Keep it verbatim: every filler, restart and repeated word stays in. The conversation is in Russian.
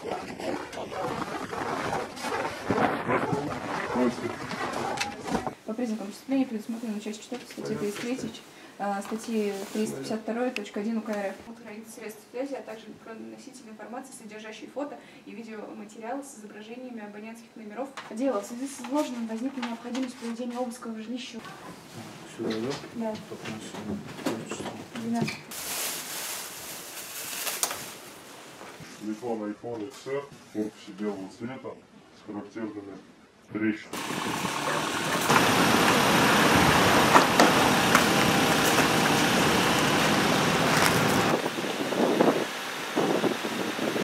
По признакам преступления предусмотрена часть четвёртой статьи тридцать три, статьи триста пятьдесят два точка один УК РФ. Хранить средства связи, а также электронный носитель информации, содержащий фото и видеоматериалы с изображениями абонентских номеров. Дело. В связи с изложенным возникла необходимость проведения обыска в жилище. Сюда, да? Да. двенадцать. Телефон iPhone икс эр в корпусе белого цвета с характерными трещинами.